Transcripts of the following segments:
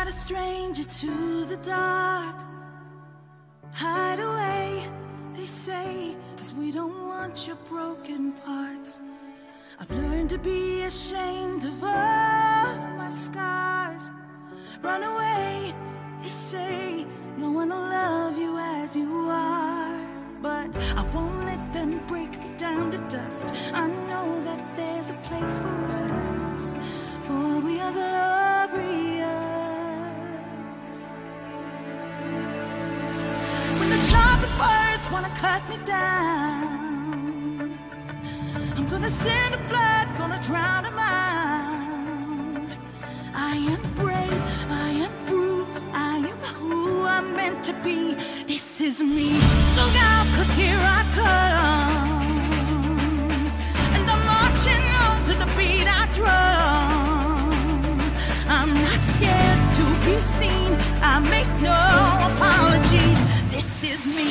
a stranger to the dark. Hide away, they say, 'cause we don't want your broken parts. I've learned to be ashamed of all my scars. Run away, they say, no one will love you as you are. But I won't let them break me down to dust. I know that there's a place for us, for we are glorious. When the sharpest words wanna cut me down, I'm gonna send the blood, gonna drown them out. I am brave, I am bruised, I am who I'm meant to be. This is me. Look out, 'cause here I come, and I'm marching on to the beat I drum. I'm not scared to be seen, I make no apologies. This is me.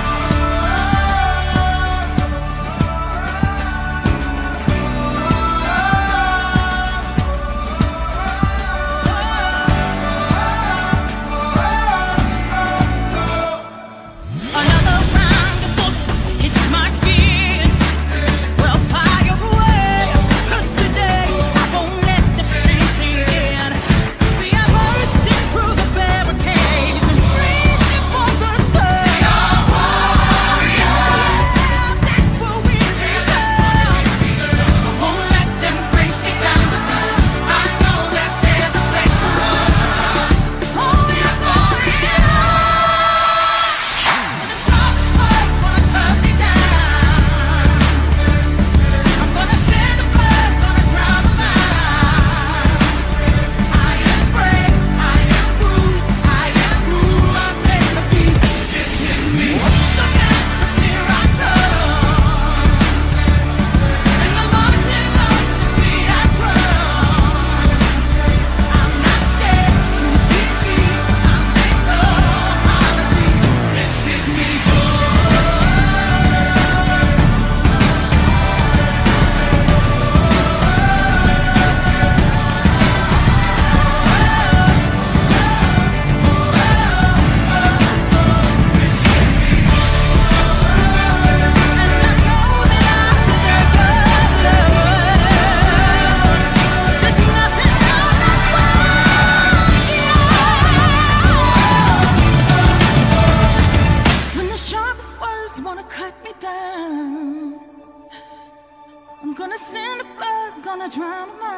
I'm gonna send the blood, gonna drown them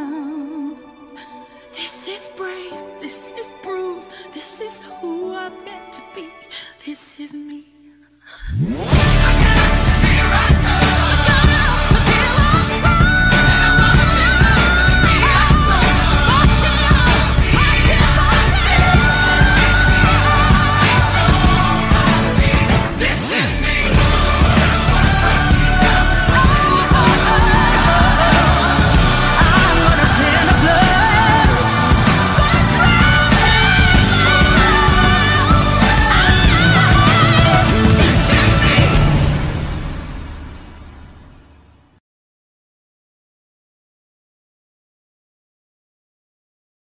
out. This is brave, this is bruised, this is who I'm meant to be. This is me.